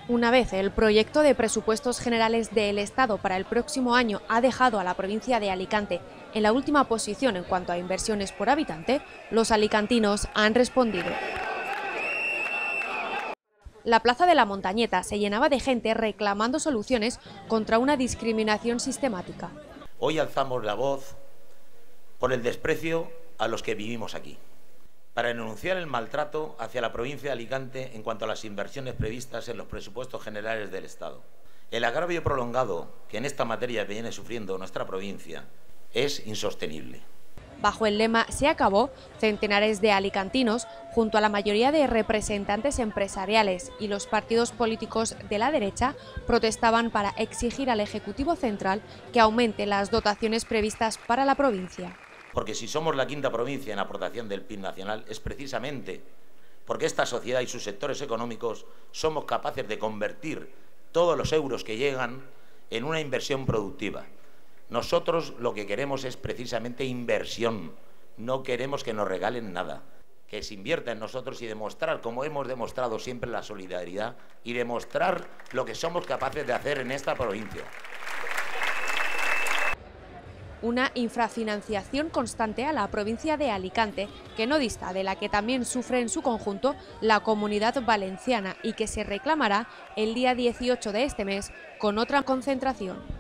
Una vez el proyecto de presupuestos generales del Estado para el próximo año ha dejado a la provincia de Alicante en la última posición en cuanto a inversiones por habitante, los alicantinos han respondido. La plaza de la Montañeta se llenaba de gente reclamando soluciones contra una discriminación sistemática. Hoy alzamos la voz por el desprecio a los que vivimos aquí, para denunciar el maltrato hacia la provincia de Alicante en cuanto a las inversiones previstas en los presupuestos generales del Estado. El agravio prolongado que en esta materia viene sufriendo nuestra provincia es insostenible. Bajo el lema "Se acabó", centenares de alicantinos, junto a la mayoría de representantes empresariales y los partidos políticos de la derecha, protestaban para exigir al Ejecutivo Central que aumente las dotaciones previstas para la provincia. Porque si somos la quinta provincia en aportación del PIB nacional es precisamente porque esta sociedad y sus sectores económicos somos capaces de convertir todos los euros que llegan en una inversión productiva. Nosotros lo que queremos es precisamente inversión, no queremos que nos regalen nada, que se invierta en nosotros y demostrar, como hemos demostrado siempre, la solidaridad y demostrar lo que somos capaces de hacer en esta provincia. Una infrafinanciación constante a la provincia de Alicante, que no dista de la que también sufre en su conjunto la Comunidad Valenciana y que se reclamará el día 18 de este mes con otra concentración.